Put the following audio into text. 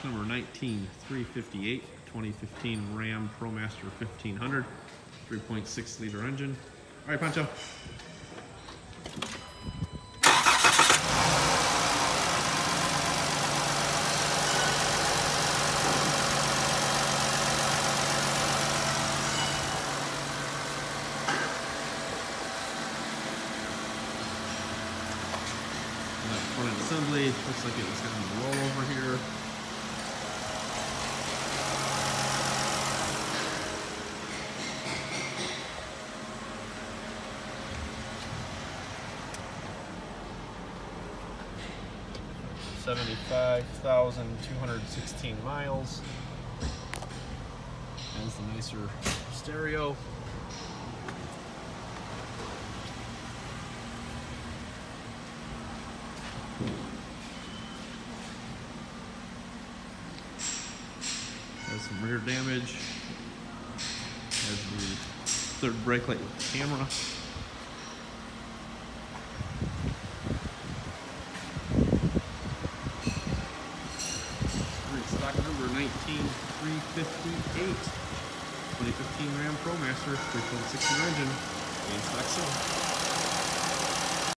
number 19358, 2015 Ram Promaster 1500, 3.6 liter engine. All right, Pancho. Front end assembly, looks like it was going to roll over here. $75,216 miles. Has the nicer stereo. Has some rear damage. Has the third brake light with the camera. Stock number 19358. 2015 Ram Promaster 3.6 liter engine. In stock sale.